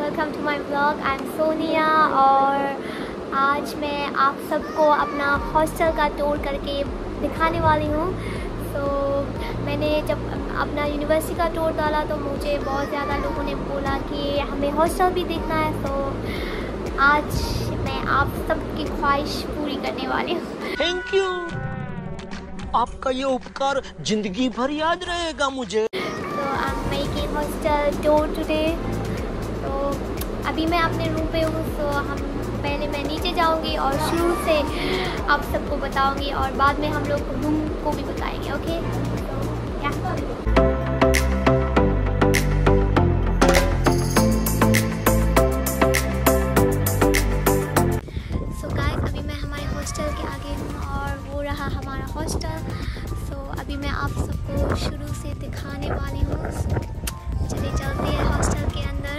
Welcome to my vlog. I am Sonia और आज मैं आप सबको अपना हॉस्टल का टूर करके दिखाने वाली हूँ। मैंने जब अपना यूनिवर्सिटी का टूर डाला तो मुझे बहुत ज़्यादा लोगों ने बोला कि हमें हॉस्टल भी देखना है, तो आज मैं आप सबकी ख्वाहिश पूरी करने वाली हूँ। थैंक यू, आपका ये उपकार जिंदगी भर याद रहेगा मुझे। तो I am making hostel tour today. तो अभी मैं अपने रूम पे हूँ, तो पहले मैं नीचे जाऊँगी और शुरू से आप सबको बताऊँगी और बाद में हम लोग रूम को भी बताएंगे। ओके, तो गाइस अभी मैं हमारे हॉस्टल के आगे हूँ और वो रहा हमारा हॉस्टल। अभी मैं आप सबको शुरू से दिखाने वाली हूँ। चलिए चलते हैं हॉस्टल के अंदर।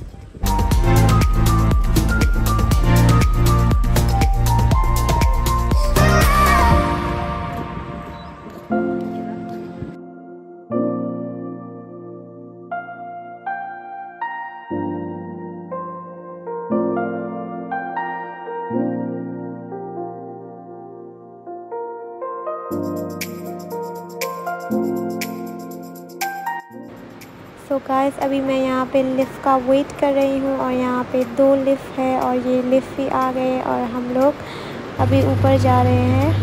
गाइस अभी मैं यहाँ पे लिफ्ट का वेट कर रही हूँ और यहाँ पे 2 लिफ्ट है और ये लिफ्ट भी आ गए और हम लोग अभी ऊपर जा रहे हैं।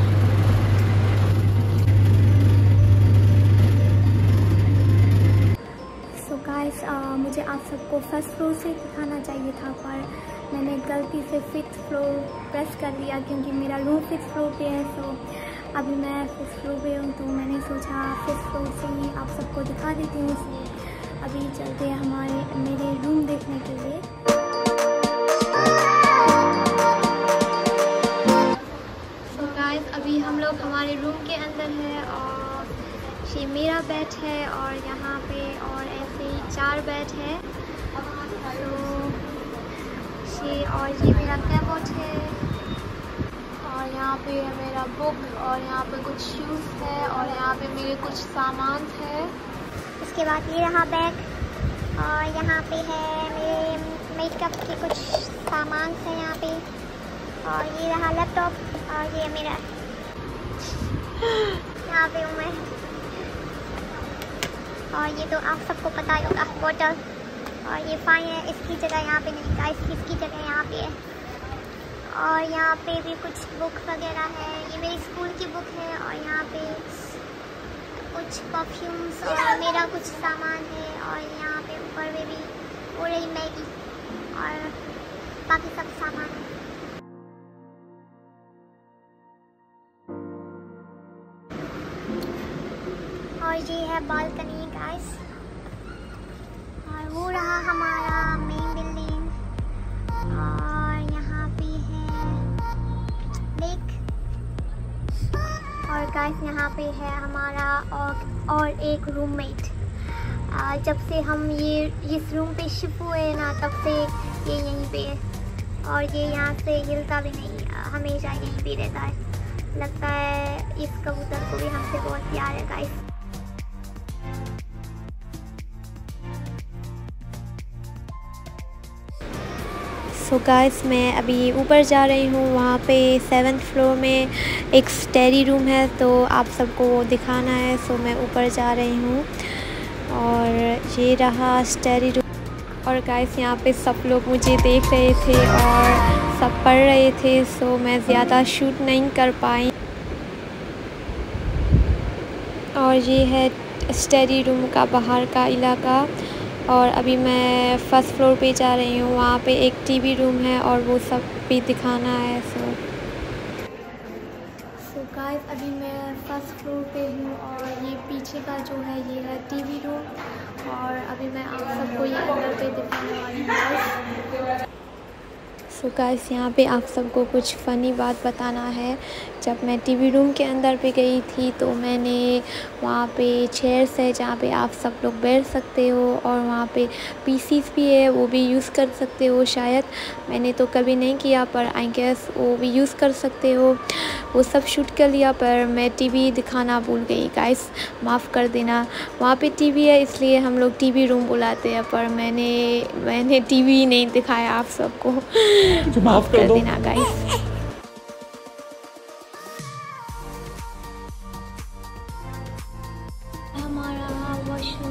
गाइस मुझे आप सबको फर्स्ट फ्लोर से दिखाना चाहिए था, पर मैंने गलती से 5th फ्लोर प्रेस कर लिया क्योंकि मेरा रूम 5th फ्लोर पे है। अभी मैं 5th फ्लोर पे हूँ, तो मैंने सोचा 5th फ्लोर से ही आप सबको दिखा देती हूँ। अभी चलते हैं मेरे रूम देखने के लिए। गाइस अभी हम लोग हमारे रूम के अंदर है और ये मेरा बेड है और यहाँ पे और ऐसे ही 4 बेड है। ये मेरा कैबोर्ड है और यहाँ पे है मेरा बुक और यहाँ पे कुछ शूज़ है और यहाँ पे मेरे कुछ सामान है। उसके बाद ये रहा बैग और यहाँ पे है मेरे मेकअप के कुछ सामान है यहाँ पे, और ये रहा लैपटॉप और ये मेरा यहाँ पे हूँ मैं। और ये तो आप सबको पता ही होगा बोतल, और ये फाइन है, इसकी जगह यहाँ पे नहीं गाइस, इसकी जगह यहाँ पे है। और यहाँ पे भी कुछ बुक वगैरह है, ये मेरी स्कूल की बुक है और यहाँ पे कुछ परफ्यूम्स और मेरा कुछ सामान है। और यहाँ पे ऊपर में भी हो रही मैगी और बाकी सब सामान है। और ये है बालकनी गाइस, और वो रहा हमारा मेन बिल्डिंग। और यहाँ पे है लेक और गाइस यहाँ पे है हमारा और एक रूममेट। जब से हम इस रूम पे शिफ्ट हुए ना, तब से ये यहीं पे है और ये यहाँ से हिलता भी नहीं, हमेशा यहीं पे रहता है। लगता है इस कबूतर को भी हमसे बहुत प्यार है गाइस। गाइस मैं अभी ऊपर जा रही हूँ, वहाँ पे 7th फ्लोर में एक स्टडी रूम है, तो आप सबको वो दिखाना है। मैं ऊपर जा रही हूँ और ये रहा स्टडी रूम। और गाइस यहाँ पे सब लोग मुझे देख रहे थे और सब पढ़ रहे थे, मैं ज़्यादा शूट नहीं कर पाई। और ये है स्टडी रूम का बाहर का इलाका। और अभी मैं 1st फ्लोर पे जा रही हूँ, वहाँ पे एक टीवी रूम है और वो सब भी दिखाना है। गाइस अभी मैं 1st फ्लोर पे हूँ और ये पीछे का जो है ये है टीवी रूम, और अभी मैं आप सबको ये अंदर पे दिखाने वाली हूँ। गाइस यहाँ पे आप सबको कुछ फ़नी बात बताना है। जब मैं टीवी रूम के अंदर पे गई थी तो मैंने वहाँ पे चेयर्स है जहाँ पे आप सब लोग बैठ सकते हो, और वहाँ पे पीसीस भी है, वो भी यूज़ कर सकते हो। शायद मैंने तो कभी नहीं किया, पर आई गेस वो भी यूज़ कर सकते हो। वो सब शूट कर लिया, पर मैं टीवी दिखाना भूल गई गाइस, माफ़ कर देना। वहाँ पे टीवी है इसलिए हम लोग टीवी रूम बुलाते हैं, पर मैंने टीवी नहीं दिखाया आप सबको, माफ़ कर देना गाइस। हमारा वॉशरूम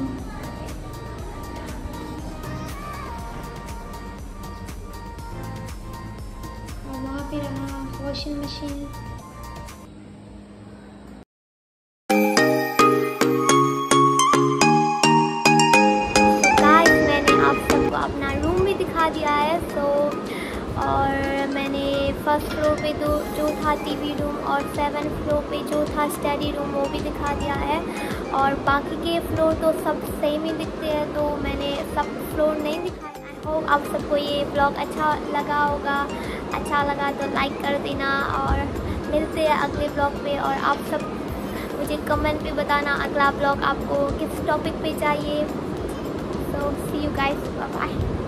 और वहाँ पे रहा वॉशिंग मशीन। गाइस मैंने आप सबको अपना रूम भी दिखा दिया है। और मैंने फर्स्ट फ्लोर पे जो था टीवी रूम और 7th फ्लोर पे जो था स्टडी रूम वो भी दिखा दिया है। और बाकी के फ्लोर तो सब सेम ही दिखते हैं, तो मैंने सब फ्लोर नहीं दिखाया। आई होप आप सबको ये ब्लॉग अच्छा लगा होगा। अच्छा लगा तो लाइक कर देना और मिलते हैं अगले ब्लॉग पे। और आप सब मुझे कमेंट पे बताना अगला ब्लॉग आपको किस टॉपिक पे चाहिए। So see you guys, bye bye.